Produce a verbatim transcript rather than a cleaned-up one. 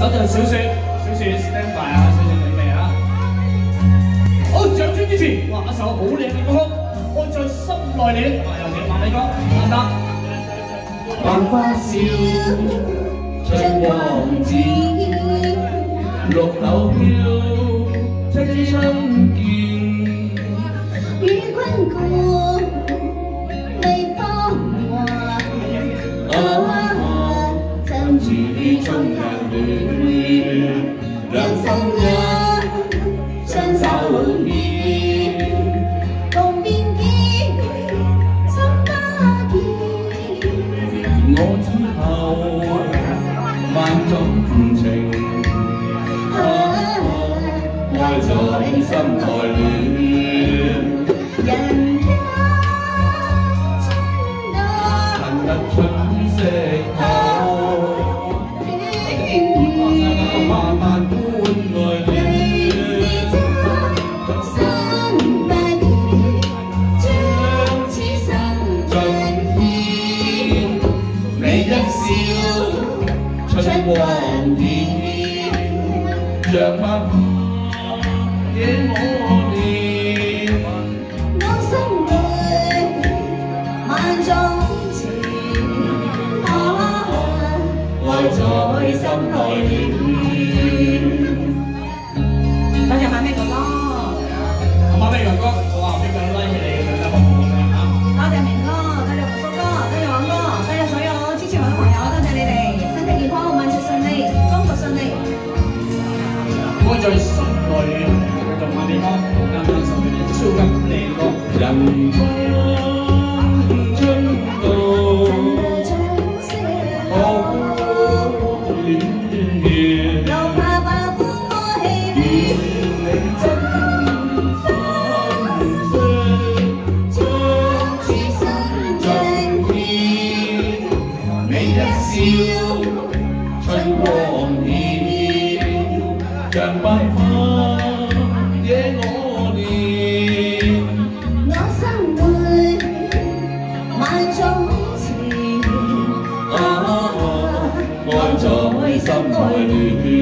就小雪，小雪 stand by 啊，小雪準備啊！好，掌聲支持！哇，一首好靚嘅歌曲，愛在心內了。哇，有請萬里哥，啱唔啱？ 百花笑，春光紫，綠柳飄，青春見。 與君共微芳華，相處於春日暖，人生一雙手牽，共勉結心不見。 我之後萬種情，愛在心內暖。 人家春到， 恨得春色透，慢慢搬來了。 心百變，將此生盡獻。 你一笑，春光顯，讓百花惹我憐。 我心裏萬種情，愛在心內暖。多謝馬咩哥哥， 馬咩哥哥，哇，俾個 like 俾你，大家好好嘅嚇。 多謝明哥，多謝胡叔哥，多謝王哥，多謝所有支持我嘅朋友，多謝你哋，身體健康，萬事順利，工作順利。 愛在心內了，繼續馬利哥，啱啱送俾你超級靚歌。 人間春到，好戀戀， 又怕把歡我氣願你真分析， 將此生盡獻。 你一笑，春光顯，讓百花惹我憐。 我生活萬種情， 愛在心內暖。